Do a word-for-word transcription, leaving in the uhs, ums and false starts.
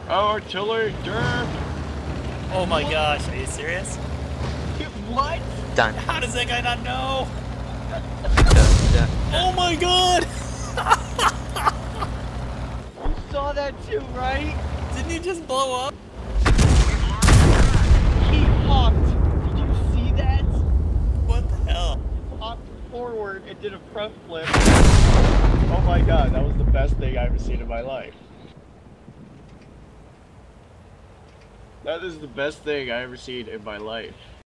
Oh, artillery, derp! Oh my what? Gosh, are you serious? What? Done. How does that guy not know? Done, done. Oh my god! You saw that too, right? Didn't he just blow up? He hopped. Did you see that? What the hell? Hopped forward and did a front flip. Oh my god, that was the best thing I've ever seen in my life. That is the best thing I ever seen in my life.